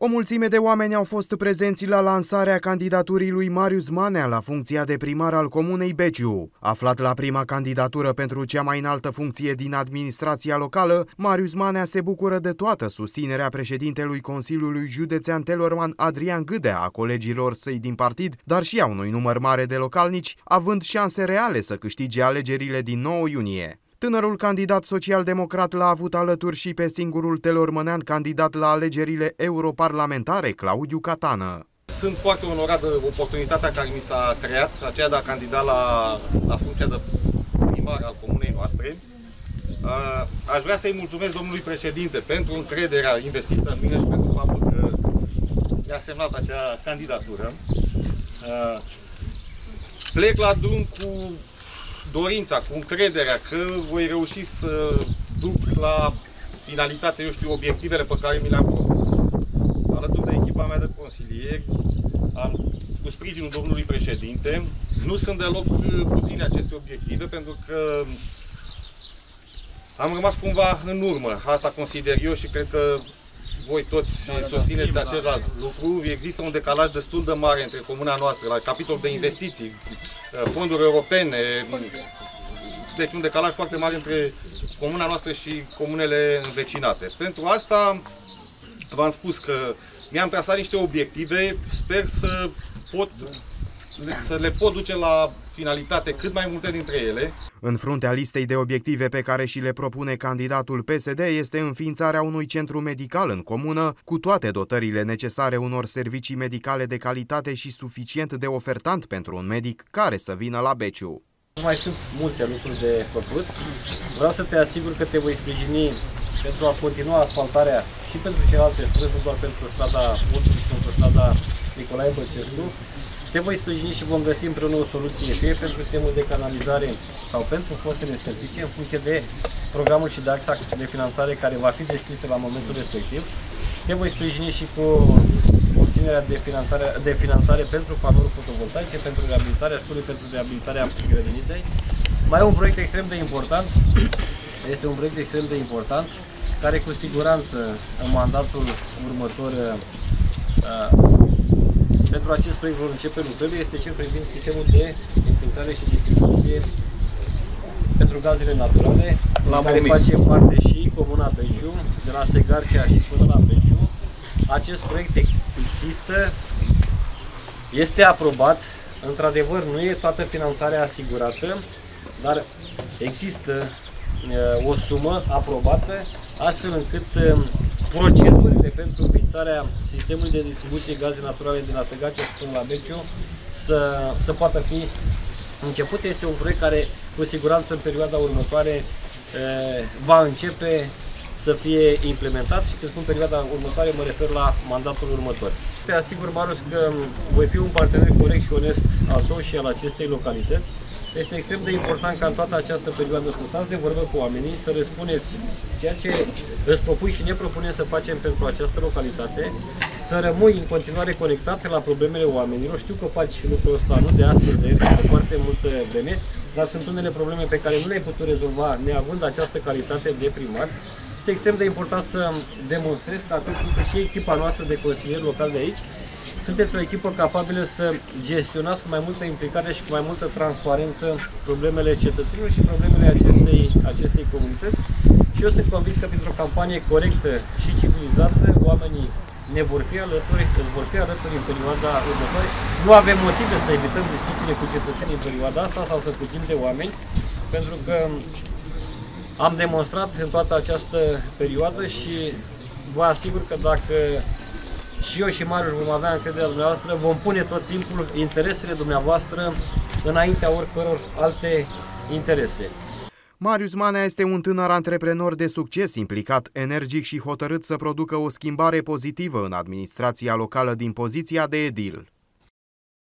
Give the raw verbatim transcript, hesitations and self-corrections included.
O mulțime de oameni au fost prezenți la lansarea candidaturii lui Marius Manea la funcția de primar al comunei Beciu. Aflat la prima candidatură pentru cea mai înaltă funcție din administrația locală, Marius Manea se bucură de toată susținerea președintelui Consiliului Județean Telorman Adrian Gâdea, a colegilor săi din partid, dar și a unui număr mare de localnici, având șanse reale să câștige alegerile din nouă iunie. Tânărul candidat social-democrat l-a avut alături și pe singurul telormănean candidat la alegerile europarlamentare, Claudiu Catană. Sunt foarte onorat de oportunitatea care mi s-a creat, aceea de a candida la, la funcția de primar al comunei noastre. Aș vrea să-i mulțumesc domnului președinte pentru încrederea investită în mine și pentru faptul că mi-a semnat acea candidatură. Plec la drum cu dorința, cu încrederea că voi reuși să duc la finalitate, eu știu, obiectivele pe care mi le-am propus alături de echipa mea de consilieri, cu sprijinul domnului președinte. Nu sunt deloc puține aceste obiective, pentru că am rămas cumva în urmă. Asta consider eu și cred că voi toți susțineți același lucru. Există un decalaj destul de mare între comuna noastră, la capitol de investiții, fonduri europene, deci un decalaj foarte mare între comuna noastră și comunele învecinate. Pentru asta v-am spus că mi-am trasat niște obiective, sper să, pot, să le pot duce la finalitate cât mai multe dintre ele. În fruntea listei de obiective pe care și le propune candidatul P S D este înființarea unui centru medical în comună, cu toate dotările necesare unor servicii medicale de calitate și suficient de ofertant pentru un medic care să vină la Beciu. Mai sunt multe lucruri de făcut. Vreau să te asigur că te voi sprijini pentru a continua asfaltarea și pentru celelalte străzi, nu doar pentru strada Ursul și pentru strada Nicolae Băcescu. Te voi sprijini și vom găsi împreună o soluție, fie pentru sistemul de canalizare sau pentru fostele servicii, în funcție de programul și de axa de finanțare care va fi deschisă la momentul respectiv. Te voi sprijini și cu obținerea de finanțare, de finanțare pentru panouri fotovoltaice, pentru reabilitarea școlii, pentru reabilitarea grădiniței. Mai e un proiect extrem de important, este un proiect extrem de important, care cu siguranță în mandatul următor uh, pentru acest proiect vor începe lucrările, este cel privind sistemul de înființare și distribuție pentru gazele naturale, la care face parte și comuna Beciu, de la Segarcea și până la Beciu. Acest proiect există, este aprobat, într-adevăr nu e toată finanțarea asigurată, dar există uh, o sumă aprobată, astfel încât uh, procedurile pentru înființarea sistemului de distribuție gaze naturale de la Segarcea și până la Beciu să, să poată fi început. Este un proiect care cu siguranță în perioada următoare e, va începe să fie implementat și când spun perioada următoare mă refer la mandatul următor. Te asigur, Marius, că voi fi un partener corect și onest al tău și al acestei localități. Este extrem de important ca în toată această perioadă să stați de vorbă cu oamenii, să răspundeți ceea ce îți propui și ne propunem să facem pentru această localitate, să rămâi în continuare conectat la problemele oamenilor. Știu că faci lucrul ăsta nu de astăzi, de foarte multă vreme, dar sunt unele probleme pe care nu le-ai putut rezolva neavând această calitate de primar. Este extrem de important să demonstrezi că atât cât și echipa noastră de consilieri locali de aici sunteți o echipă capabilă să gestionați cu mai multă implicare și cu mai multă transparență problemele cetățenilor și problemele acestei, acestei comunități. Și eu sunt convins că printr-o campanie corectă și civilizată, oamenii ne vor fi alături, îți vor fi alături în perioada următoare. Nu avem motive să evităm discuțiile cu cetățenii în perioada asta sau să fugim de oameni, pentru că am demonstrat în toată această perioadă și vă asigur că dacă și eu și Marius vom avea încrederea dumneavoastră, vom pune tot timpul interesele dumneavoastră înaintea oricăror alte interese. Marius Manea este un tânăr antreprenor de succes, implicat energic și hotărât să producă o schimbare pozitivă în administrația locală din poziția de edil.